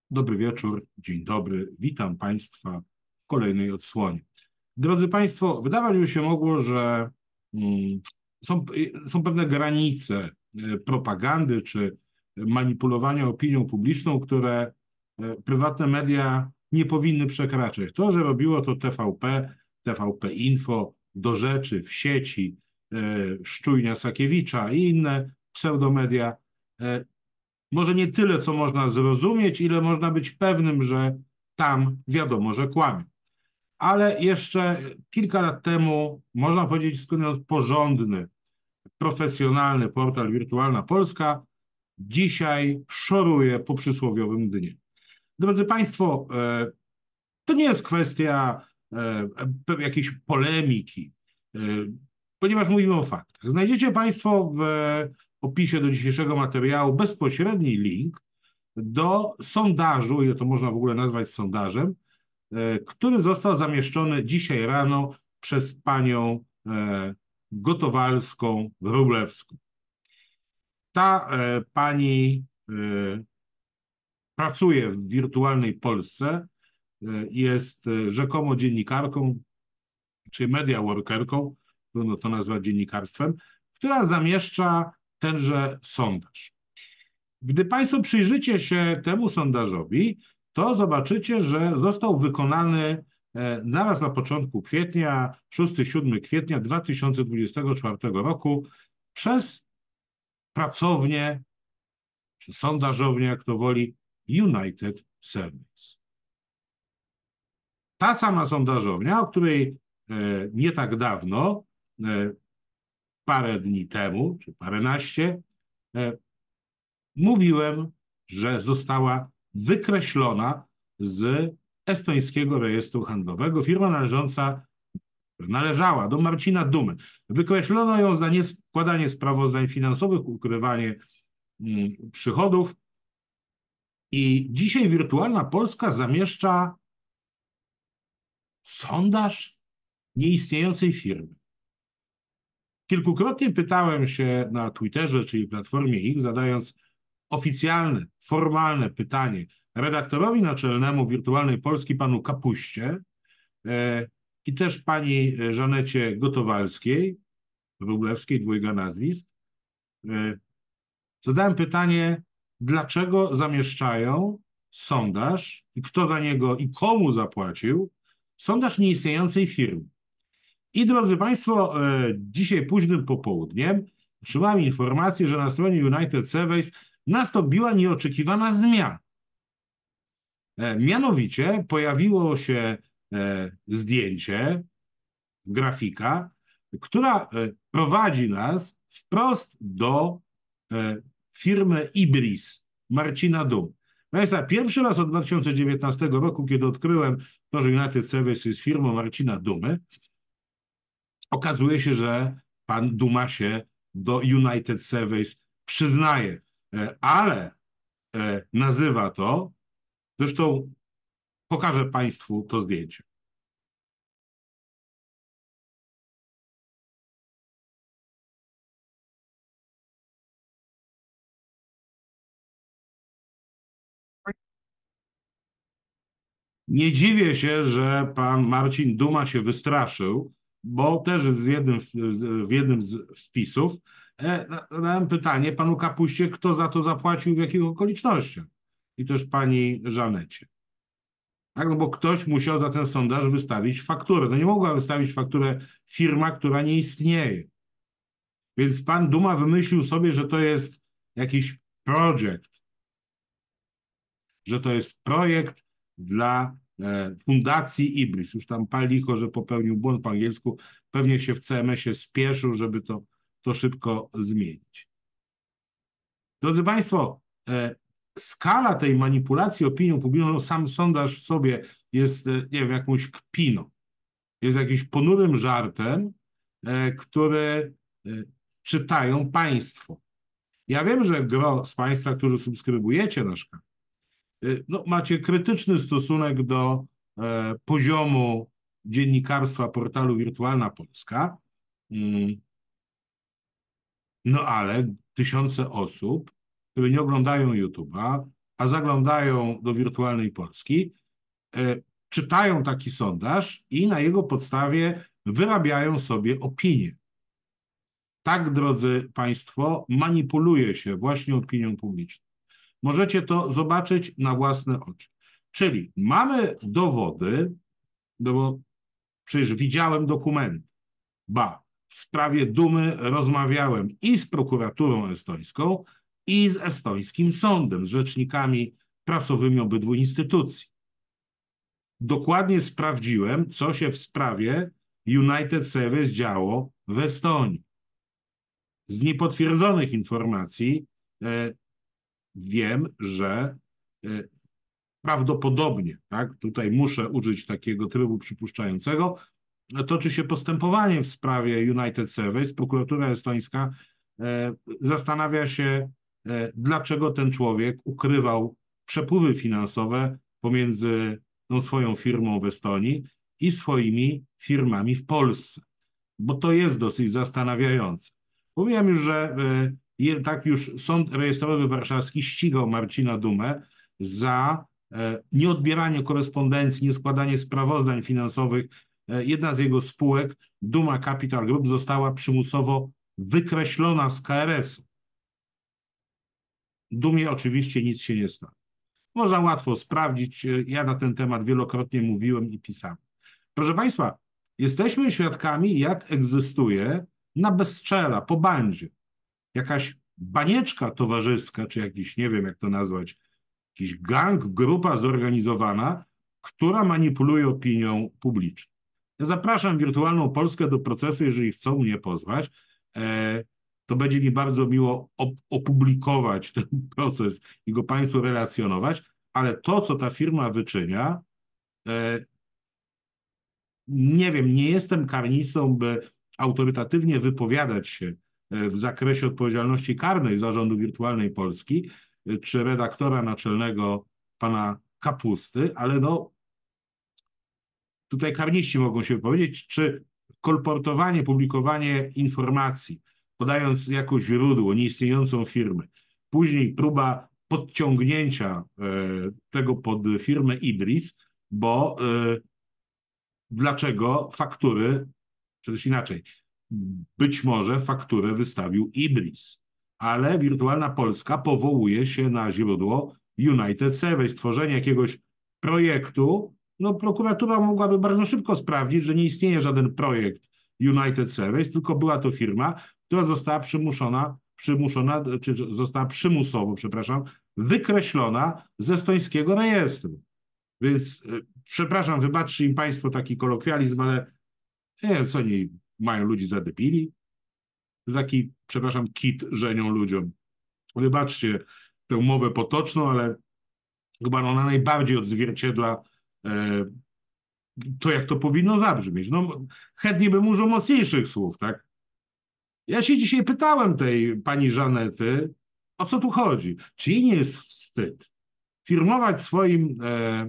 Dobry wieczór, dzień dobry, witam Państwa w kolejnej odsłonie. Drodzy Państwo, wydawać by się mogło, że mm, są pewne granice propagandy czy manipulowania opinią publiczną, które prywatne media nie powinny przekraczać. To, że robiło to TVP, TVP Info, Do Rzeczy, w sieci, Szczujnia Sakiewicza i inne pseudomedia, może nie tyle, co można zrozumieć, ile można być pewnym, że tam wiadomo, że kłamią. Ale jeszcze kilka lat temu, można powiedzieć, skądinąd porządny, profesjonalny portal Wirtualna Polska dzisiaj szoruje po przysłowiowym dnie. Drodzy Państwo, to nie jest kwestia jakiejś polemiki, e, ponieważ mówimy o faktach. Znajdziecie Państwo w opisie do dzisiejszego materiału bezpośredni link do sondażu, ile to można w ogóle nazwać sondażem, który został zamieszczony dzisiaj rano przez panią Gotowalską-Wróblewską. Ta pani pracuje w wirtualnej Polsce, jest rzekomo dziennikarką, czy media workerką, trudno to nazwać dziennikarstwem, która zamieszcza tenże sondaż. Gdy Państwo przyjrzycie się temu sondażowi, to zobaczycie, że został wykonany naraz na początku kwietnia, 6-7 kwietnia 2024 roku przez pracownię, czy sondażownię, jak to woli, United Surveys. Ta sama sondażownia, o której nie tak dawno, parę dni temu, czy paręnaście, mówiłem, że została wykreślona z estońskiego rejestru handlowego. Firma należała do Marcina Dumy. Wykreślono ją za nieskładanie sprawozdań finansowych, ukrywanie przychodów. I dzisiaj Wirtualna Polska zamieszcza sondaż nieistniejącej firmy. Kilkukrotnie pytałem się na Twitterze, czyli Platformie X, zadając oficjalne, formalne pytanie redaktorowi naczelnemu Wirtualnej Polski, panu Kapuście i też pani Żanecie Gotowalskiej, Wróblewskiej, dwójga nazwisk. Zadałem pytanie, dlaczego zamieszczają sondaż i kto za niego i komu zapłacił sondaż nieistniejącej firmy. I drodzy Państwo, dzisiaj późnym popołudniem otrzymałem informację, że na stronie United Surveys nastąpiła nieoczekiwana zmiana. Mianowicie pojawiło się zdjęcie, grafika, która prowadzi nas wprost do firmy Ibris Marcina Dumy. Państwa, pierwszy raz od 2019 roku, kiedy odkryłem to, że United Surveys jest firmą Marcina Dumy, okazuje się, że pan Duma się do United Surveys przyznaje, ale nazywa to, zresztą pokażę Państwu to zdjęcie. Nie dziwię się, że pan Marcin Duma się wystraszył, bo też w jednym z wpisów zadałem pytanie panu Kapuście, kto za to zapłacił, w jakich okolicznościach. I też pani Żanecie. Tak, no bo ktoś musiał za ten sondaż wystawić fakturę. No nie mogła wystawić fakturę firma, która nie istnieje. Więc pan Duma wymyślił sobie, że to jest jakiś projekt, że to jest projekt dla Fundacji Ibris. Już tam pal licho, że popełnił błąd po angielsku. Pewnie się w CMS-ie spieszył, żeby to szybko zmienić. Drodzy Państwo, skala tej manipulacji opinią publiczną, no sam sondaż w sobie jest, nie wiem, jakąś kpiną. Jest jakimś ponurym żartem, który czytają Państwo. Ja wiem, że gro z Państwa, którzy subskrybujecie nasz kanał, no, macie krytyczny stosunek do poziomu dziennikarstwa portalu Wirtualna Polska, no ale tysiące osób, które nie oglądają YouTube'a, a zaglądają do wirtualnej Polski, czytają taki sondaż i na jego podstawie wyrabiają sobie opinie. Tak, drodzy Państwo, manipuluje się właśnie opinią publiczną. Możecie to zobaczyć na własne oczy. Czyli mamy dowody, no bo przecież widziałem dokumenty. W sprawie Dumy rozmawiałem i z prokuraturą estońską, i z estońskim sądem, z rzecznikami prasowymi obydwu instytucji. Dokładnie sprawdziłem, co się w sprawie United Service działo w Estonii. Z niepotwierdzonych informacji wiem, że prawdopodobnie, tak, tutaj muszę użyć takiego trybu przypuszczającego, toczy się postępowanie w sprawie United Service. Prokuratura estońska zastanawia się, dlaczego ten człowiek ukrywał przepływy finansowe pomiędzy tą swoją firmą w Estonii i swoimi firmami w Polsce, bo to jest dosyć zastanawiające. Mówiłem już, że tak już Sąd Rejestrowy Warszawski ścigał Marcina Dumę za nieodbieranie korespondencji, nieskładanie sprawozdań finansowych. Jedna z jego spółek, Duma Capital Group, została przymusowo wykreślona z KRS-u. Dumie oczywiście nic się nie stało. Można łatwo sprawdzić, ja na ten temat wielokrotnie mówiłem i pisałem. Proszę Państwa, jesteśmy świadkami, jak egzystuje na bezczela, po bandzie, jakaś banieczka towarzyska, czy jakiś, nie wiem jak to nazwać, jakiś gang, grupa zorganizowana, która manipuluje opinią publiczną. Ja zapraszam Wirtualną Polskę do procesu, jeżeli chcą mnie pozwać, to będzie mi bardzo miło opublikować ten proces i go Państwu relacjonować, ale to, co ta firma wyczynia, nie wiem, nie jestem karnistą, by autorytatywnie wypowiadać się w zakresie odpowiedzialności karnej Zarządu Wirtualnej Polski, czy redaktora naczelnego pana Kapusty, ale no tutaj karniści mogą się wypowiedzieć, czy kolportowanie, publikowanie informacji, podając jako źródło nieistniejącą firmę, później próba podciągnięcia tego pod firmę Ibris, bo dlaczego faktury, czy też inaczej, być może fakturę wystawił Ibris, ale Wirtualna Polska powołuje się na źródło United Survey. Stworzenie jakiegoś projektu, no prokuratura mogłaby bardzo szybko sprawdzić, że nie istnieje żaden projekt United Surveys, tylko była to firma, która została czy została przymusowo, przepraszam, wykreślona z estońskiego rejestru. Więc przepraszam, wybaczcie im Państwo taki kolokwializm, ale nie wiem, co oni mają ludzi za debili. Taki, przepraszam, kit żenią ludziom. Wybaczcie tę mowę potoczną, ale chyba ona najbardziej odzwierciedla to, jak to powinno zabrzmieć. No, chętnie bym użył mocniejszych słów, tak? Ja się dzisiaj pytałem tej pani Żanety, o co tu chodzi? Czy jej nie jest wstyd firmować swoim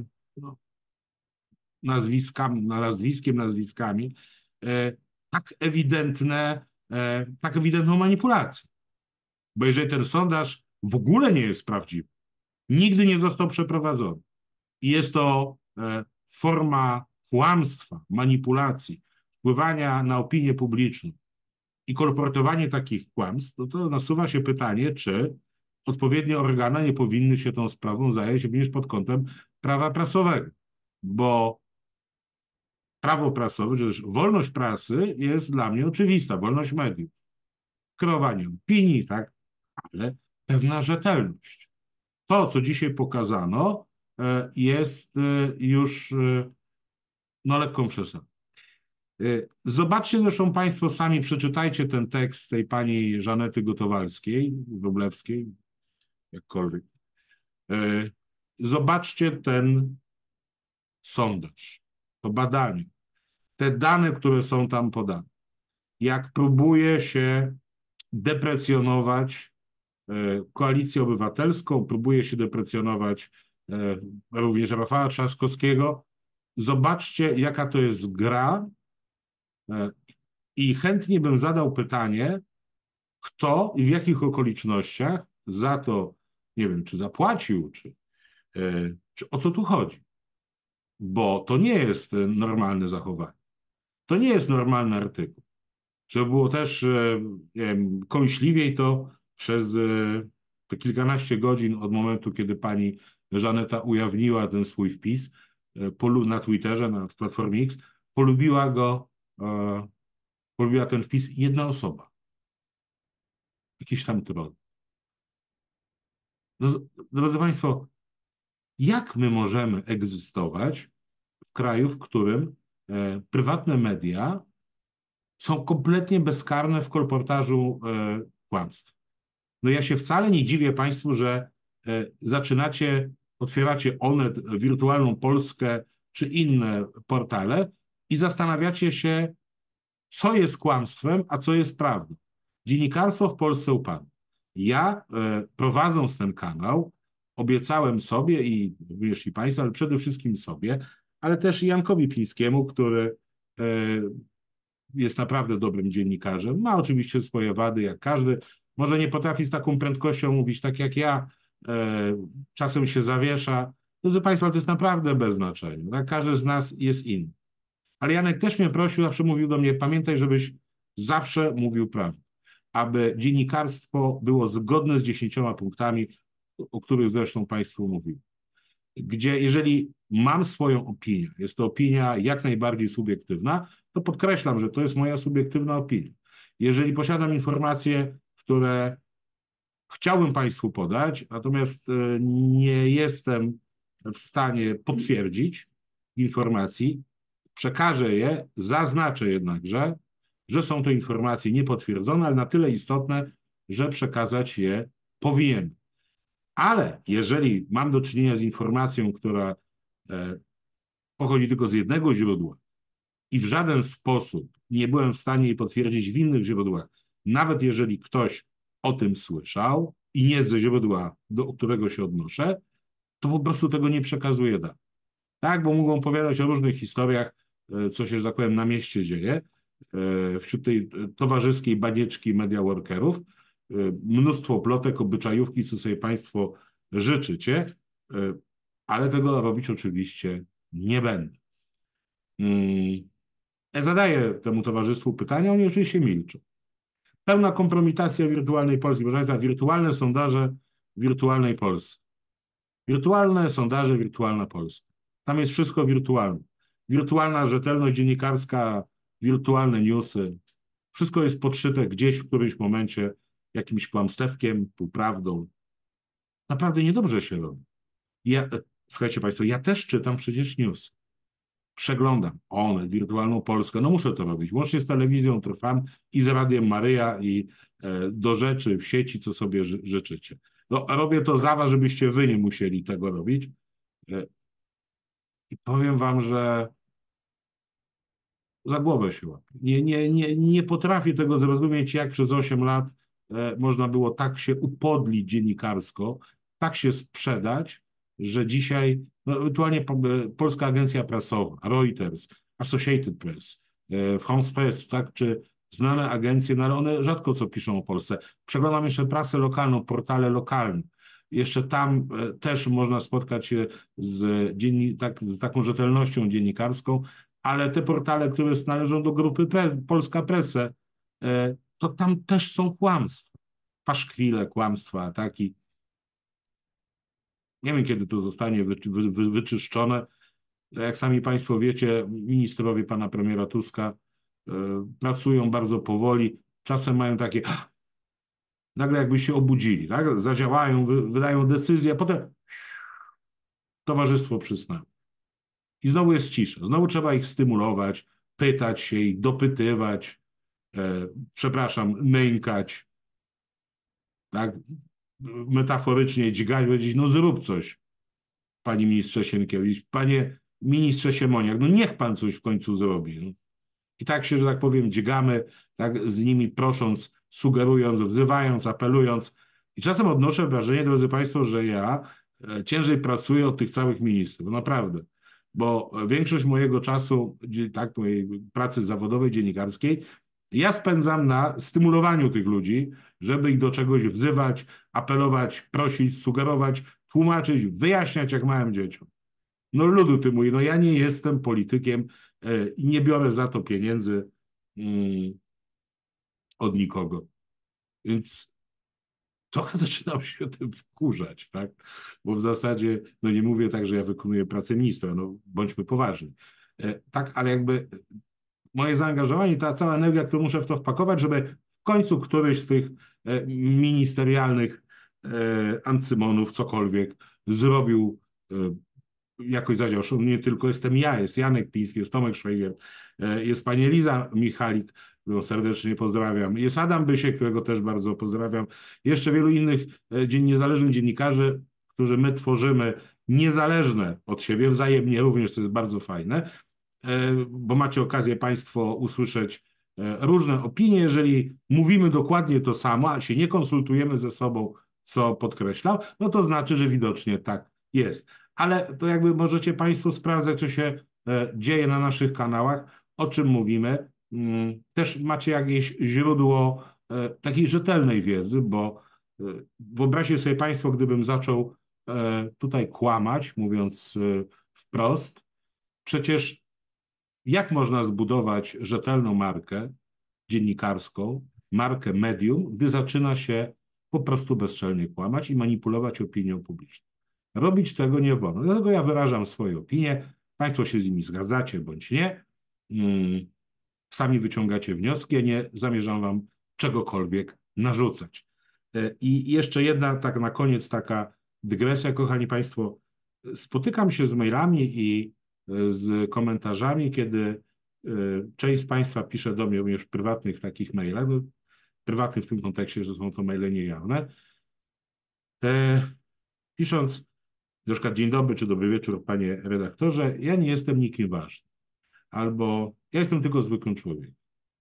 nazwiskami tak ewidentną manipulację? Bo jeżeli ten sondaż w ogóle nie jest prawdziwy, nigdy nie został przeprowadzony i jest to forma kłamstwa, manipulacji, wpływania na opinię publiczną i kolportowanie takich kłamstw, to nasuwa się pytanie, czy odpowiednie organy nie powinny się tą sprawą zająć również pod kątem prawa prasowego, bo prawo prasowe, czy też wolność prasy jest dla mnie oczywista, wolność mediów, kreowanie opinii, tak, ale pewna rzetelność. To, co dzisiaj pokazano, jest już no, lekką przesadą. Zobaczcie zresztą Państwo sami, przeczytajcie ten tekst tej pani Żanety Gotowalskiej, Wróblewskiej, jakkolwiek. Zobaczcie ten sondaż, to badanie, te dane, które są tam podane. Jak próbuje się deprecjonować Koalicję Obywatelską, próbuje się deprecjonować również Rafała Trzaskowskiego. Zobaczcie, jaka to jest gra i chętnie bym zadał pytanie, kto i w jakich okolicznościach za to, nie wiem, czy zapłacił, czy O co tu chodzi? Bo to nie jest normalne zachowanie. To nie jest normalny artykuł. Żeby było też nie wiem, kąśliwiej, to przez te kilkanaście godzin od momentu, kiedy pani Żaneta ujawniła ten swój wpis na Twitterze, na Platformie X, polubiła go, polubiła ten wpis jedna osoba. Jakiś tam troll. No, drodzy Państwo, jak my możemy egzystować w kraju, w którym prywatne media są kompletnie bezkarne w kolportażu kłamstw? No ja się wcale nie dziwię Państwu, że otwieracie Onet, Wirtualną Polskę czy inne portale i zastanawiacie się, co jest kłamstwem, a co jest prawdą. Dziennikarstwo w Polsce upadło. Ja prowadząc ten kanał, obiecałem sobie i również i Państwu, ale przede wszystkim sobie, ale też i Jankowi Pińskiemu, który jest naprawdę dobrym dziennikarzem. Ma oczywiście swoje wady, jak każdy. Może nie potrafi z taką prędkością mówić tak jak ja. Czasem się zawiesza. Drodzy Państwo, to jest naprawdę bez znaczenia. Tak? Każdy z nas jest inny. Ale Janek też mnie prosił, zawsze mówił do mnie, pamiętaj, żebyś zawsze mówił prawdę. Aby dziennikarstwo było zgodne z 10 punktami, o których zresztą Państwu mówiłem. Gdzie jeżeli mam swoją opinię, jest to opinia jak najbardziej subiektywna, to podkreślam, że to jest moja subiektywna opinia. Jeżeli posiadam informacje, które chciałbym Państwu podać, natomiast nie jestem w stanie potwierdzić informacji, przekażę je, zaznaczę jednakże, że są to informacje niepotwierdzone, ale na tyle istotne, że przekazać je powinien. Ale jeżeli mam do czynienia z informacją, która pochodzi tylko z jednego źródła i w żaden sposób nie byłem w stanie jej potwierdzić w innych źródłach, nawet jeżeli ktoś o tym słyszał i nie ze źródła, do którego się odnoszę, to po prostu tego nie przekazuję dalej. Tak, bo mogą opowiadać o różnych historiach, co się, że tak powiem, na mieście dzieje, wśród tej towarzyskiej banieczki media workerów, mnóstwo plotek, obyczajówki, co sobie Państwo życzycie, ale tego robić oczywiście nie będę. Ja zadaję temu towarzystwu pytania, oni oczywiście milczą. Pełna kompromitacja wirtualnej Polski. Proszę Państwa, wirtualne sondaże w wirtualnej Polsce. Wirtualne sondaże, wirtualna Polska. Tam jest wszystko wirtualne. Wirtualna rzetelność dziennikarska, wirtualne newsy. Wszystko jest podszyte gdzieś w którymś momencie jakimś kłamstewkiem, półprawdą. Naprawdę niedobrze się robi. Słuchajcie Państwo, ja też czytam przecież news. Przeglądam Onet, Wirtualną Polskę. No muszę to robić. Łącznie z telewizją Trwam i z Radiem Maryja i do rzeczy w sieci, co sobie życzycie. No, robię to za was, żebyście wy nie musieli tego robić. I powiem wam, że za głowę się łapię. Nie potrafię tego zrozumieć, jak przez 8 lat można było tak się upodlić dziennikarsko, tak się sprzedać, że dzisiaj no, ewentualnie Polska Agencja Prasowa, Reuters, Associated Press, France Press, tak, czy znane agencje, no ale one rzadko co piszą o Polsce. Przeglądam jeszcze prasę lokalną, portale lokalne. Jeszcze tam też można spotkać się z taką rzetelnością dziennikarską, ale te portale, które należą do grupy Polska Presse, to tam też są kłamstwa. Paszkwile, kłamstwa, ataki. Nie wiem, kiedy to zostanie wyczyszczone. Jak sami Państwo wiecie, ministrowie pana premiera Tuska pracują bardzo powoli. Czasem mają takie, nagle jakby się obudzili, tak? Zadziałają, wydają decyzję, a potem towarzystwo przysnęło. I znowu jest cisza. Znowu trzeba ich stymulować, pytać się ich, dopytywać, nękać, tak? Metaforycznie dźgać, powiedzieć, no zrób coś, panie ministrze Sienkiewicz, panie ministrze Siemoniak, no niech pan coś w końcu zrobi. No. I tak się, że tak powiem, dźgamy, tak z nimi prosząc, sugerując, wzywając, apelując. I czasem odnoszę wrażenie, drodzy Państwo, że ja ciężej pracuję od tych całych ministrów, naprawdę. Bo większość mojego czasu, tak, mojej pracy zawodowej, dziennikarskiej, ja spędzam na stymulowaniu tych ludzi, żeby ich do czegoś wzywać, apelować, prosić, sugerować, tłumaczyć, wyjaśniać jak małym dzieciom. No ludu ty mój, no ja nie jestem politykiem i nie biorę za to pieniędzy od nikogo. Więc trochę zaczynam się tym wkurzać, tak? Bo w zasadzie, no nie mówię tak, że ja wykonuję pracę ministra, no bądźmy poważni. Tak, ale jakby moje zaangażowanie, ta cała energia, którą muszę w to wpakować, żeby w końcu któryś z tych ministerialnych ancymonów, cokolwiek, zrobił, jakoś zadział. Nie tylko jestem ja, jest Janek Piński, jest Tomek Szwajger, jest pani Eliza Michalik, którą serdecznie pozdrawiam, jest Adam Bysiek, którego też bardzo pozdrawiam, jeszcze wielu innych niezależnych dziennikarzy, którzy my tworzymy niezależne od siebie, wzajemnie również, to jest bardzo fajne, bo macie okazję Państwo usłyszeć różne opinie. Jeżeli mówimy dokładnie to samo, a się nie konsultujemy ze sobą, co podkreślam, no to znaczy, że widocznie tak jest. Ale to jakby możecie Państwo sprawdzać, co się dzieje na naszych kanałach, o czym mówimy. Też macie jakieś źródło takiej rzetelnej wiedzy, bo wyobraźcie sobie Państwo, gdybym zaczął tutaj kłamać, mówiąc wprost, przecież jak można zbudować rzetelną markę dziennikarską, markę medium, gdy zaczyna się po prostu bezczelnie kłamać i manipulować opinią publiczną? Robić tego nie wolno. Dlatego ja wyrażam swoje opinie. Państwo się z nimi zgadzacie bądź nie. Sami wyciągacie wnioski, a nie zamierzam wam czegokolwiek narzucać. I jeszcze jedna, tak na koniec, taka dygresja, kochani Państwo. Spotykam się z mailami i z komentarzami, kiedy część z Państwa pisze do mnie również w prywatnych takich mailach, no, prywatnych w tym kontekście, że są to maile niejawne, pisząc na przykład dzień dobry czy dobry wieczór, panie redaktorze, ja nie jestem nikim ważnym, albo ja jestem tylko zwykłym człowiekiem.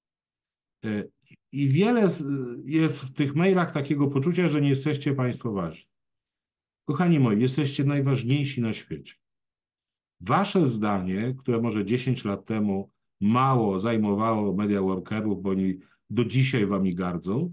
I wiele jest w tych mailach takiego poczucia, że nie jesteście Państwo ważni. Kochani moi, jesteście najważniejsi na świecie. Wasze zdanie, które może 10 lat temu mało zajmowało media workerów, bo oni do dzisiaj wami gardzą,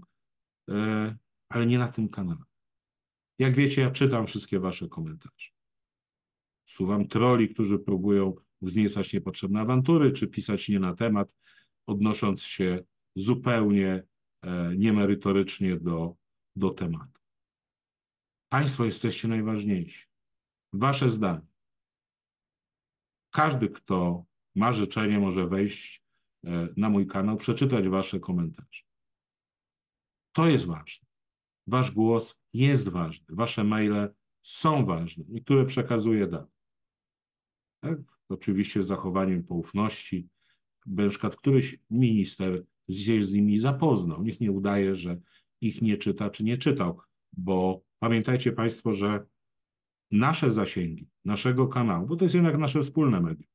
ale nie na tym kanale. Jak wiecie, ja czytam wszystkie wasze komentarze. Słucham troli, którzy próbują wzniecać niepotrzebne awantury, czy pisać nie na temat, odnosząc się zupełnie niemerytorycznie do tematu. Państwo jesteście najważniejsi. Wasze zdanie. Każdy, kto ma życzenie, może wejść na mój kanał, przeczytać wasze komentarze. To jest ważne. Wasz głos jest ważny. Wasze maile są ważne. Niektóre przekazuję dalej. Tak? Oczywiście z zachowaniem poufności. Na przykład któryś minister się z nimi zapoznał. Niech nie udaje, że ich nie czyta, czy nie czytał, bo pamiętajcie Państwo, że nasze zasięgi, naszego kanału, bo to jest jednak nasze wspólne medium,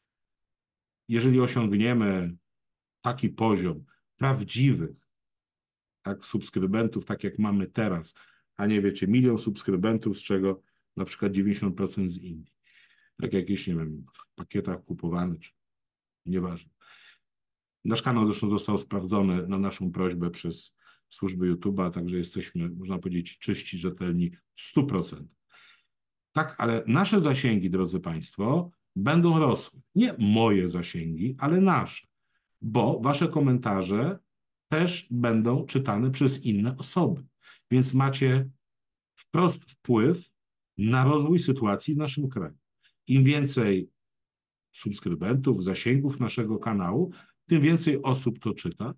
jeżeli osiągniemy taki poziom prawdziwych tak, subskrybentów, tak jak mamy teraz, a nie wiecie, 1 000 000 subskrybentów, z czego na przykład 90% z Indii, tak jakieś, nie wiem, w pakietach kupowanych, czy nieważne. Nasz kanał zresztą został sprawdzony na naszą prośbę przez służby YouTube'a, także jesteśmy, można powiedzieć, czyści, rzetelni w 100%. Tak, ale nasze zasięgi, drodzy Państwo, będą rosły. Nie moje zasięgi, ale nasze, bo wasze komentarze też będą czytane przez inne osoby. Więc macie wprost wpływ na rozwój sytuacji w naszym kraju. Im więcej subskrybentów, zasięgów naszego kanału, tym więcej osób to czyta,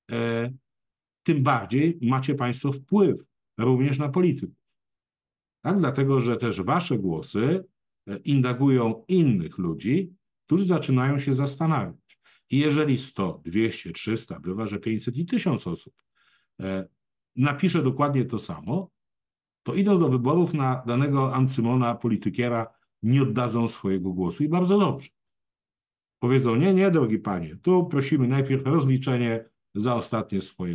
tym bardziej macie Państwo wpływ również na polityków. Tak? Dlatego, że też wasze głosy indagują innych ludzi, którzy zaczynają się zastanawiać. I jeżeli 100, 200, 300, bywa, że 500 i 1000 osób napisze dokładnie to samo, to idąc do wyborów na danego ancymona, politykiera, nie oddadzą swojego głosu i bardzo dobrze. Powiedzą, nie, nie, drogi panie, tu prosimy najpierw rozliczenie za ostatnie swoje.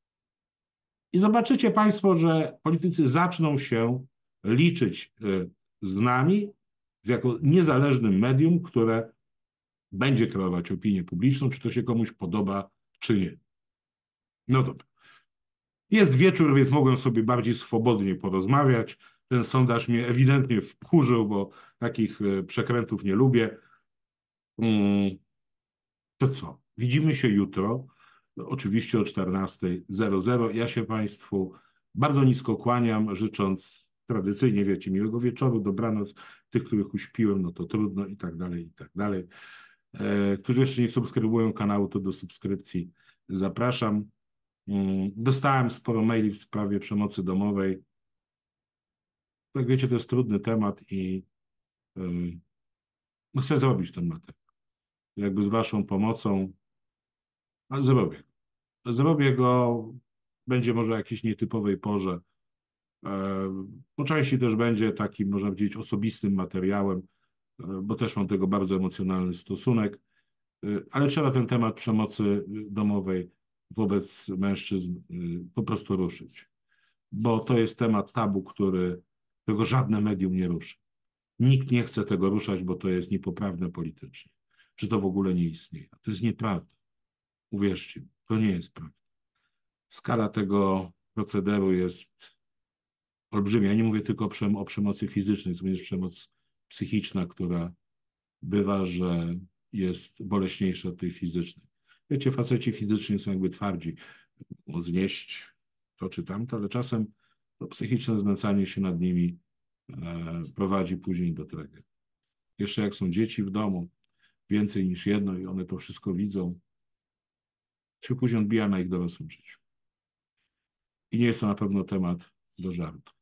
I zobaczycie Państwo, że politycy zaczną się liczyć z nami, jako niezależnym medium, które będzie kreować opinię publiczną, czy to się komuś podoba, czy nie. No dobra. Jest wieczór, więc mogłem sobie bardziej swobodnie porozmawiać. Ten sondaż mnie ewidentnie wkurzył, bo takich przekrętów nie lubię. Mm, To co? Widzimy się jutro, oczywiście o 14:00. Ja się Państwu bardzo nisko kłaniam, życząc tradycyjnie, wiecie, miłego wieczoru, dobranoc. Tych, których uśpiłem, no to trudno i tak dalej, i tak dalej. Którzy jeszcze nie subskrybują kanału, to do subskrypcji zapraszam. Dostałem sporo maili w sprawie przemocy domowej. Jak wiecie, to jest trudny temat i no chcę zrobić ten materiał. Jakby z Waszą pomocą, ale zrobię. Zrobię go, będzie może o jakiejś nietypowej porze. Po części też będzie takim, można powiedzieć, osobistym materiałem, bo też mam do tego bardzo emocjonalny stosunek, ale trzeba ten temat przemocy domowej wobec mężczyzn po prostu ruszyć, bo to jest temat tabu, którego żadne medium nie ruszy. Nikt nie chce tego ruszać, bo to jest niepoprawne politycznie, że to w ogóle nie istnieje. To jest nieprawda. Uwierzcie mi, to nie jest prawda. Skala tego procederu jest olbrzymia. Ja nie mówię tylko o przemocy fizycznej, to jest przemoc psychiczna, która bywa, że jest boleśniejsza od tej fizycznej. Wiecie, faceci fizyczni są jakby twardzi, mogą znieść to czy tamto, ale czasem to psychiczne znęcanie się nad nimi prowadzi później do tragedii. Jeszcze jak są dzieci w domu, więcej niż jedno i one to wszystko widzą, się później odbija na ich dorosłym życiu. I nie jest to na pewno temat do żartu.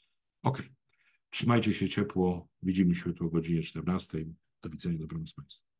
Ok. Trzymajcie się ciepło. Widzimy się jutro o godzinie 14:00. Do widzenia, dobranoc Państwu.